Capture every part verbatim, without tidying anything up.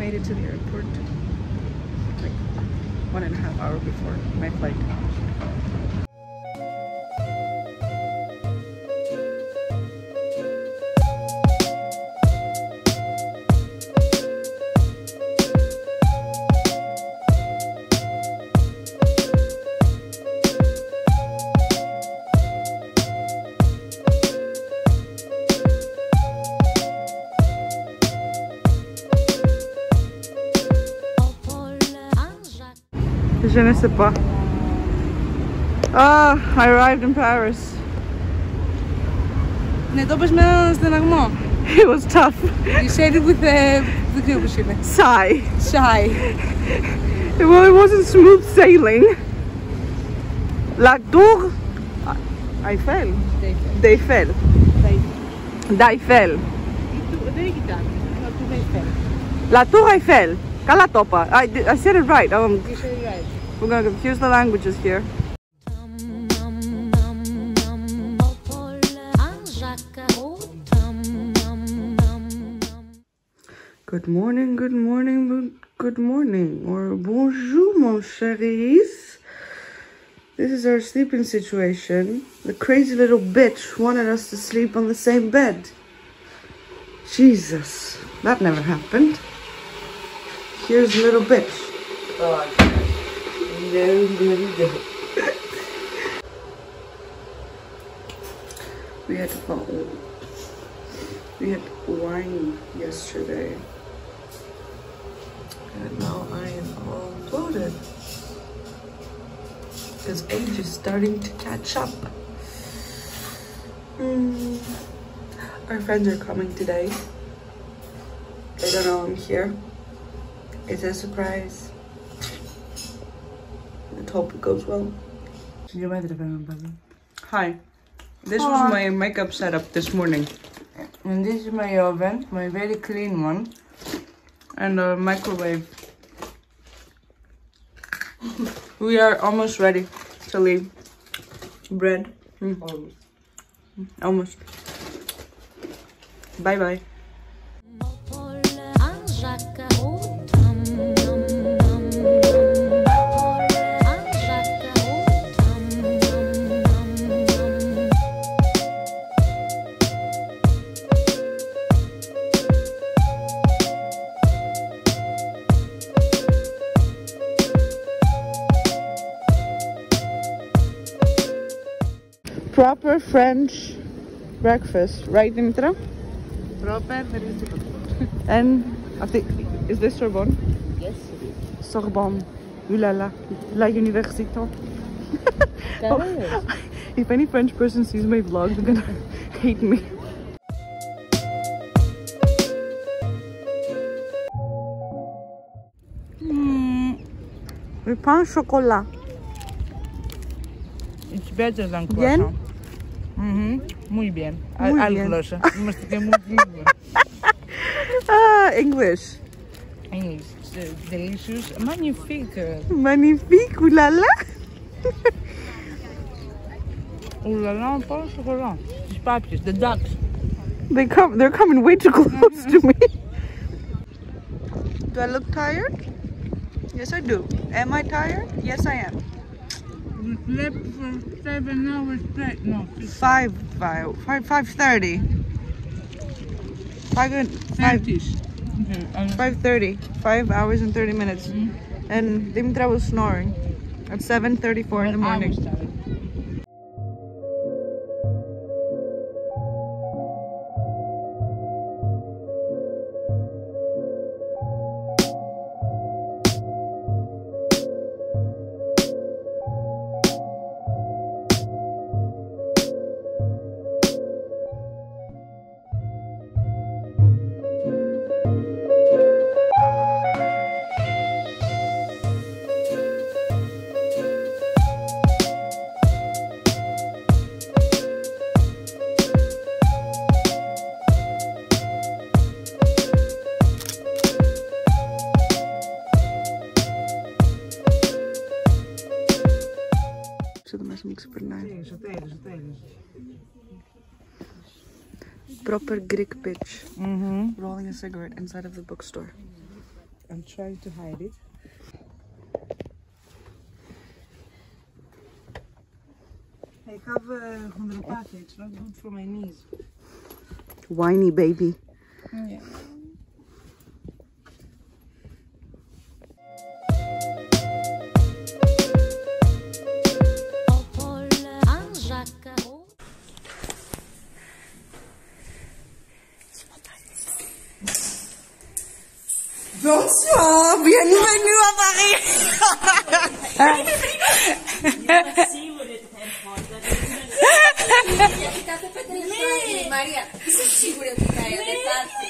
made it to the airport like one and a half hour before my flight. Je ne sais pas. Ah, I arrived in Paris. Ναι, το είπες με έναν στεναγμό. It was tough. You said it with the... δεν ξέρω πώς είναι. Sigh. Shy. Well, it wasn't smooth sailing. La tour Eiffel. D'Eiffel. D'Eiffel. Δεν έχει κάτι. La tour Eiffel. Καλά το είπα. I, I said it right. Um, You said it right. We're gonna confuse the languages here. Good morning, good morning, good morning, or bonjour, mon chéris. This is our sleeping situation. The crazy little bitch wanted us to sleep on the same bed. Jesus, that never happened. Here's the little bitch. Oh, no, no, no. We had we had wine yesterday, and now I am all bloated because age is starting to catch up. Mm. Our friends are coming today. They don't know I'm here. It's a surprise. Let's hope it goes well. Hi. This was my makeup setup this morning. And this is my oven, my very clean one. And a microwave. We are almost ready to leave. Bread. Mm. Almost. Almost. Bye bye. Proper French breakfast, right, Dimitra? Proper, there is the... And I think, is this Sorbonne? Yes. Sorbonne. Ooh la la. La Université. Oh, if any French person sees my vlog, they're gonna hate me. Mm. Le pain au chocolat. It's better than Bien? croissant. Mm-hmm. Muy bien. Muy Algo bien. glosa. Mastiquei muito língua. Ah, English. English. It's delicious. Magnifique. Magnifique, ooh la la. Ouh là là, pas le chocolat. Les papiers, the ducks. They come, they're coming way too close to me. Do I look tired? Yes, I do. Am I tired? Yes, I am. We slept for seven hours straight. No, six. Five, five, five, five thirty. Five, five, Mm-hmm. five thirty. Five hours and thirty minutes. Mm-hmm. And Dimitra was snoring at seven thirty-four in the morning. Εδώ μέσα μου ξεπερνάει. Proper Greek bitch. Mm-hmm. Rolling a cigarette inside of the bookstore. I'm trying to hide it. I have a homeopathy. It's not good for my knees. Whiny baby. Yeah. Bonsoir, bienvenue à Paris. Maria, sei sicura che stai a dettarti?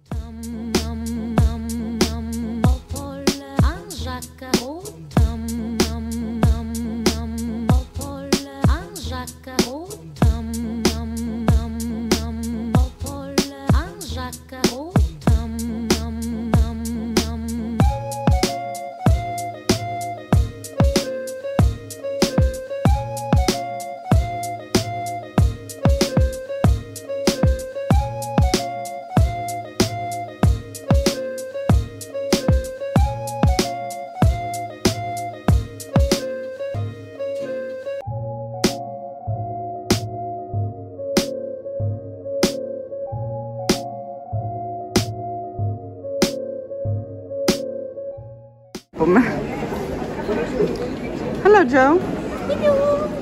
Hello, Joe. Hello.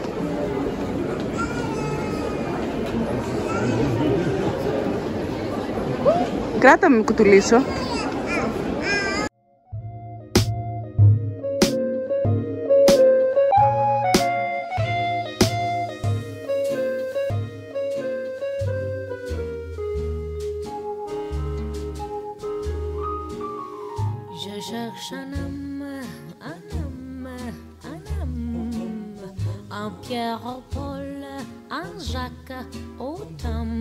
Κράτα με κουτουλήσω. Je cherche un homme, un homme, un homme, un Pierre au Paul, un Jacques au Tom.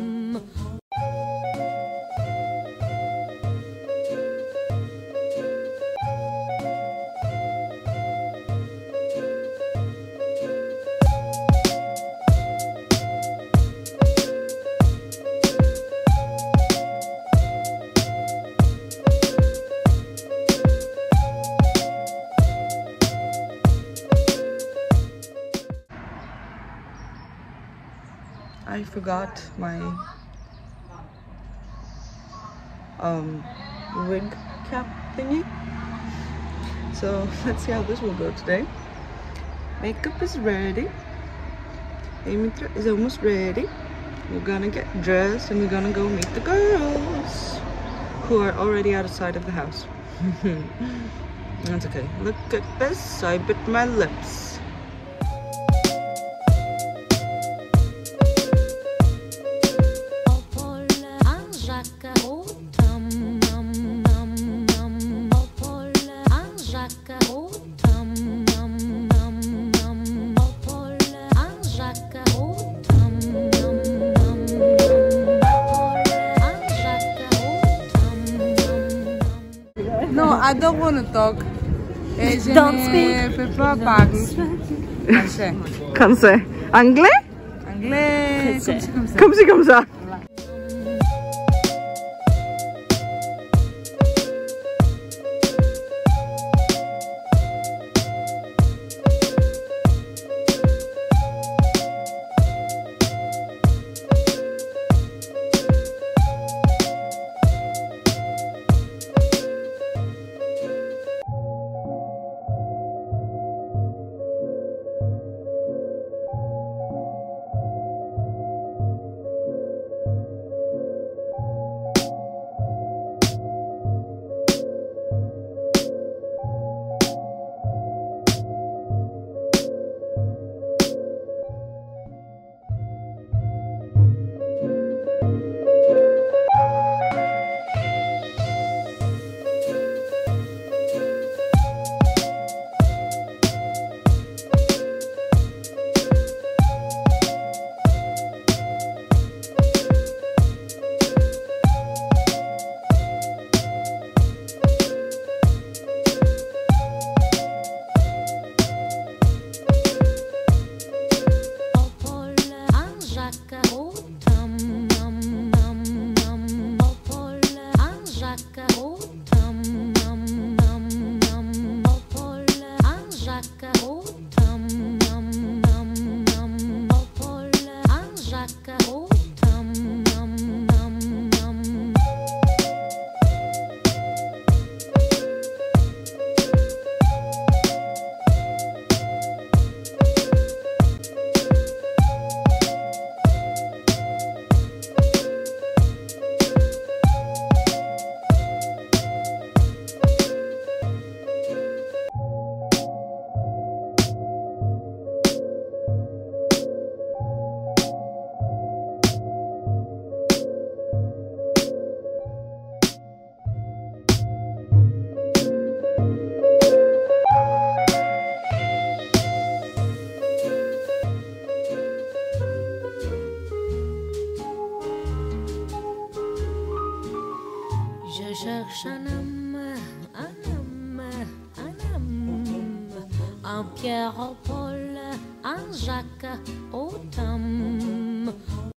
I forgot my um, wig cap thingy. So let's see how this will go today. Makeup is ready. Amitra is almost ready. We're gonna get dressed and we're gonna go meet the girls who are already outside of the house. That's okay. Look at this. I bit my lips. No, I don't want to talk. Eh, je Don't ne speak. peux pas parler. Français. Français. Anglais? Anglais, comme ci, comme ça. Comme ci, comme ça. Jacques au Tom. Je cherche un homme, un homme, un homme, un Pierre au Paul, un Jacques au Tom.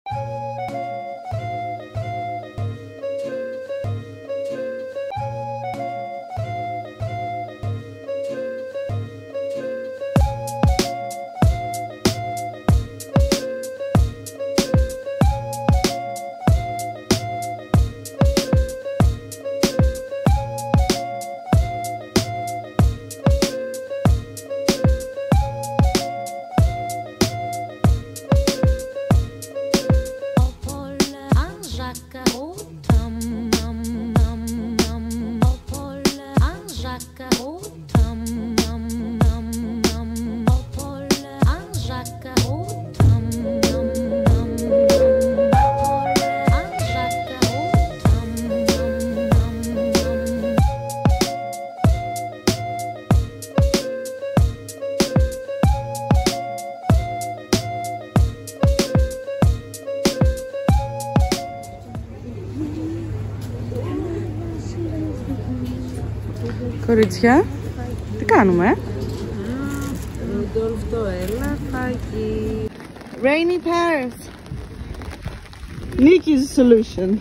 Κορίτσια, τι κάνουμε, ε? Ρούντολφ το ελαφάκι. Rainy Paris. Nikki's solution.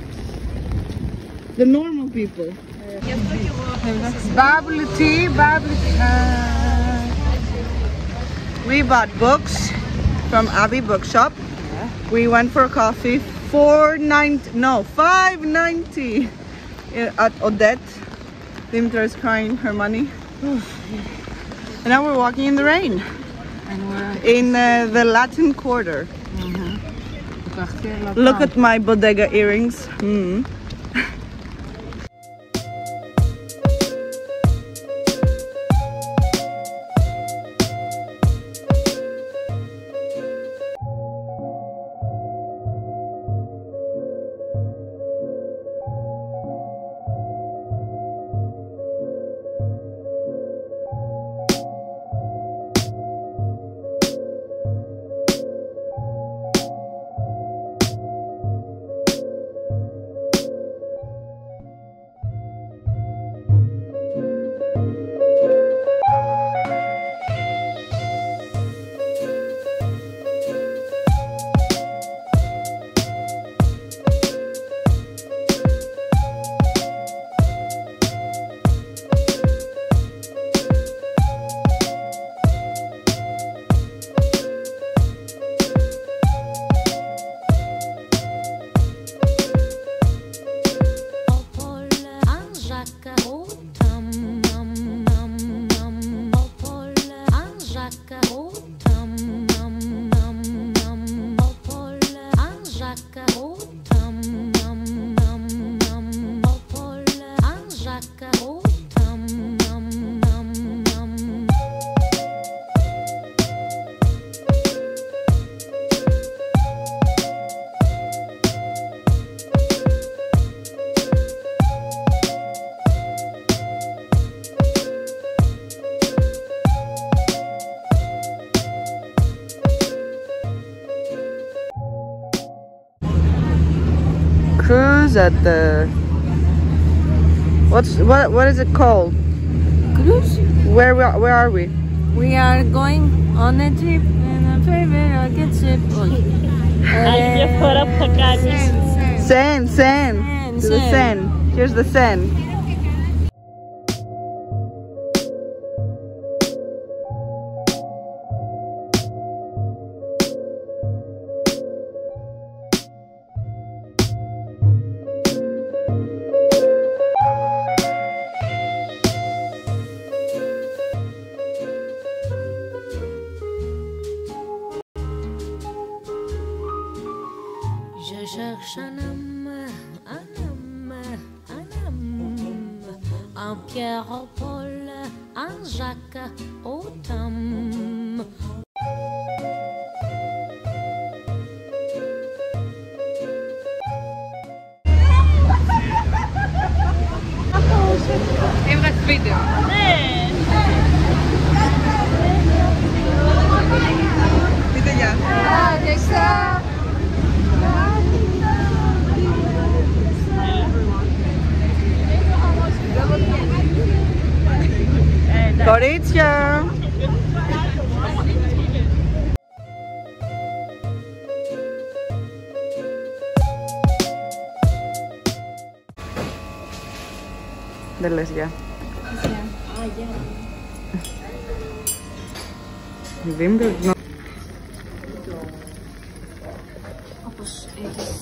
The normal people. Bubbly tea, bubbly tea. Uh, we bought books from Abbey Bookshop. We went for a coffee. four ninety, no, five ninety at Odette. Dimitra is crying her money. And now we're walking in the rain. And we're In uh, the Latin Quarter. mm-hmm. Look at my bodega earrings. Mm. Cruise at the what's what what is it called? Cruise? Where we are, where are we? We are going on a trip in a favorite rocket ship. Seine, Seine, to the Seine. Here's the Seine. Je cherche un homme, un homme, un homme, un Pierre au Paul, un Jacques au Tom. Έβγαλε βίντεο. Πείτε γεια. Darles ya. Ah, ya. Wimbledon. No. Oh, pues es...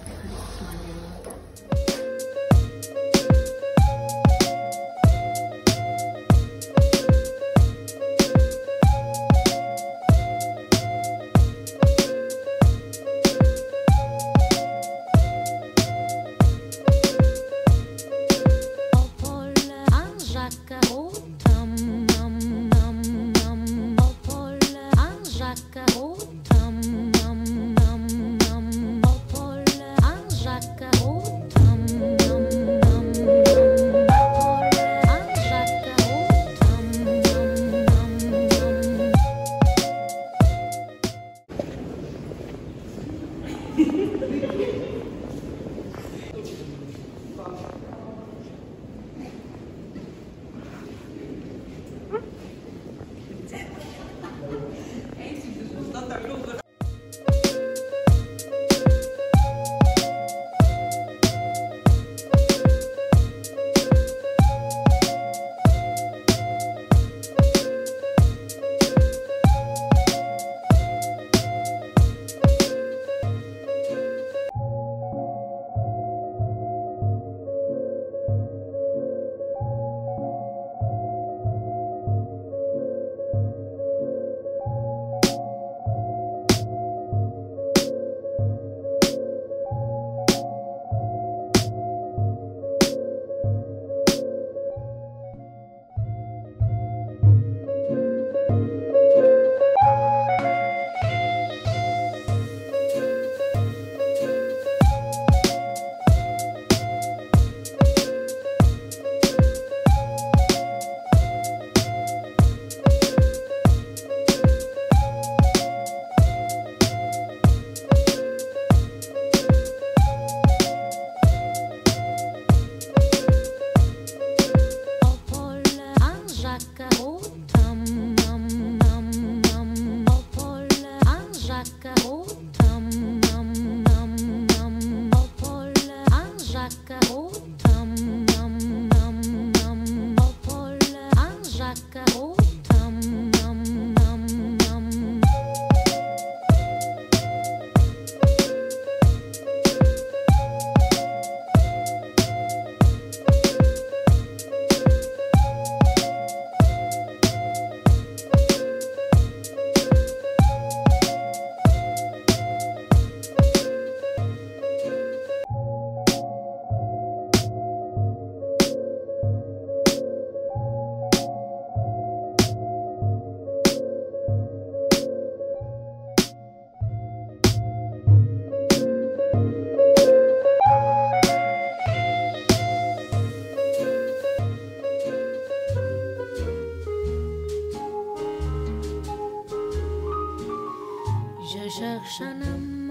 Je cherche un homme,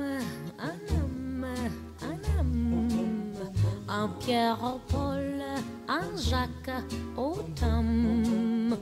un homme, un homme, un Pierre au Paul, un Jacques au Tom.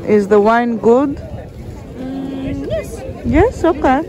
Is the wine good? Mm, yes. Yes, okay.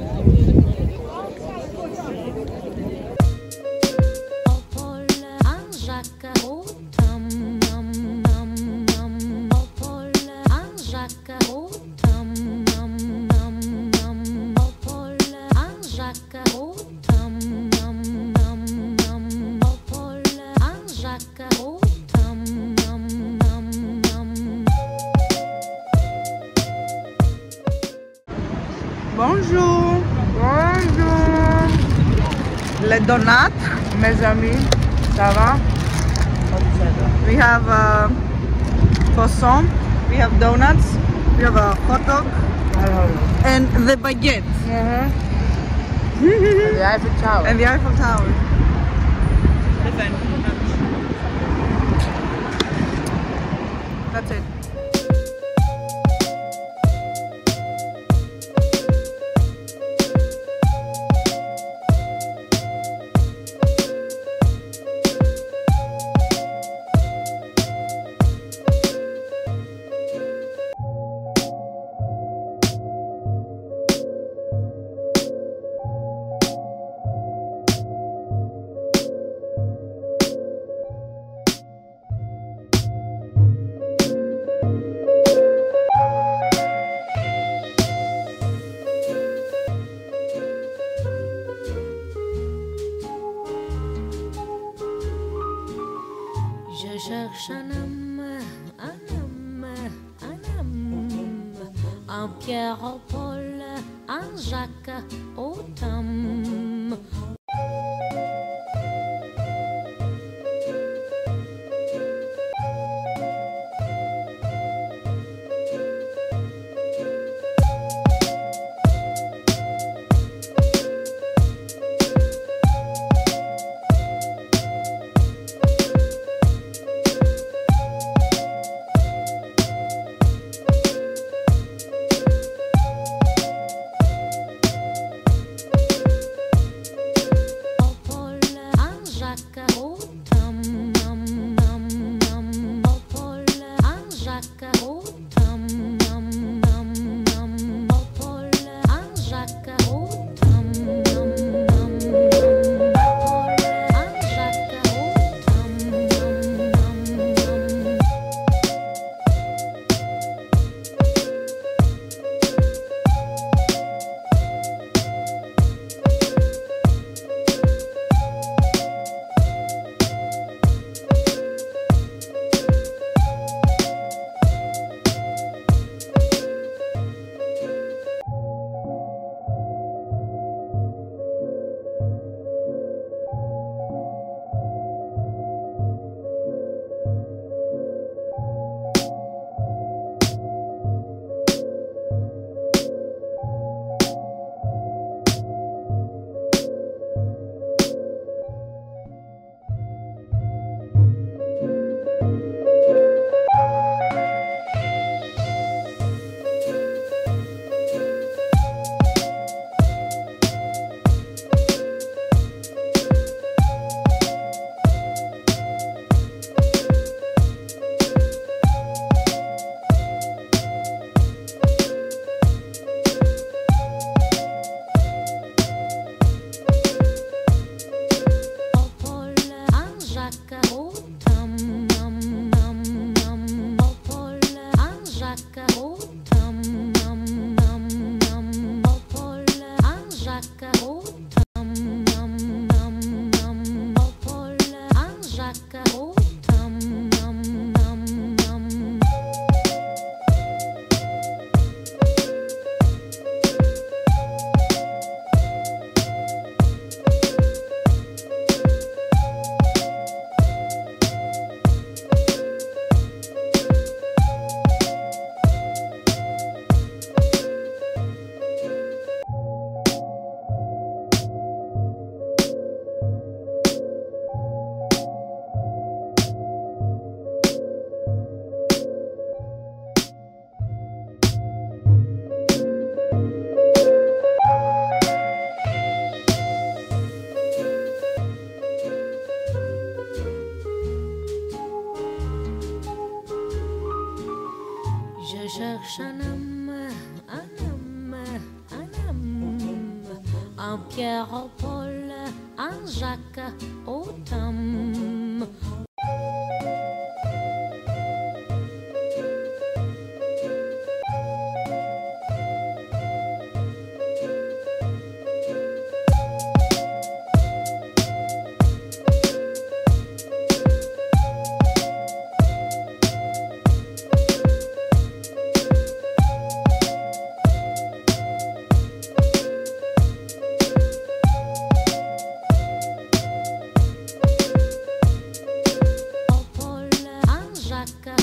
Bonjour. Bonjour. Les donuts, mes amis. Ça va? We have uh, croissant. We have donuts. We have a hot dog. And the baguette. Uh-huh. And the Eiffel Tower. And the Eiffel Tower. That's it. Je cherche un homme, un homme, un homme, un Pierre au Paul, un Jacques au Tom. un homme, un homme, un homme, un Pierre au Paul, un Jacques au Tom. Jacques